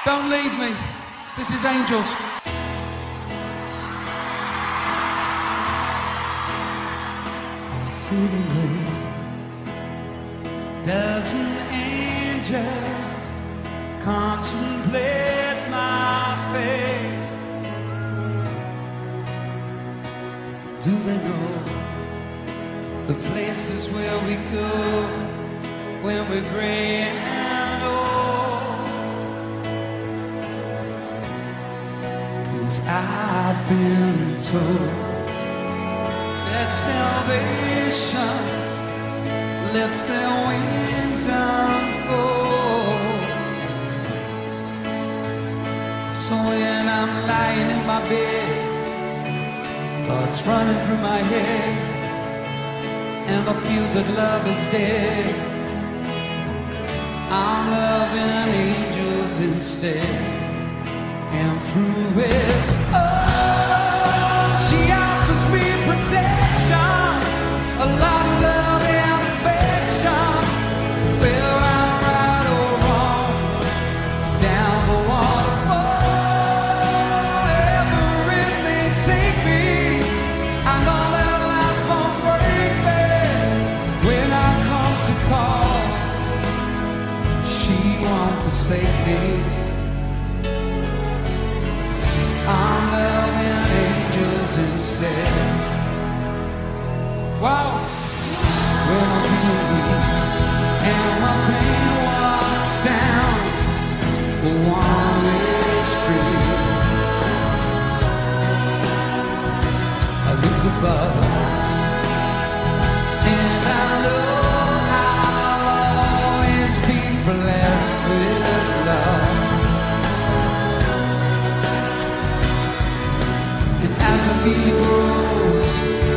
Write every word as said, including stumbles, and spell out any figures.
Don't leave me. This is Angels. Sitting here, does an angel contemplate my fate? Do they know the places where we go when we're gray and old? 'Cause I've been told that salvation lets their wings unfold. So when I'm lying in my bed, thoughts running through my head, and I feel that love is dead, I'm loving angels instead. And through it, oh, she offers me protection, a lot of love and affection. Whether I'm right or wrong, down the waterfall, wherever it may take me, I know that life won't break me. When I come to call, she won't forsake me. I'm loving angels instead. Wow. When I'm feeling and my pain walks down the one-way street, I look above and I know I'll always be blessed with love. And as the feeling grows,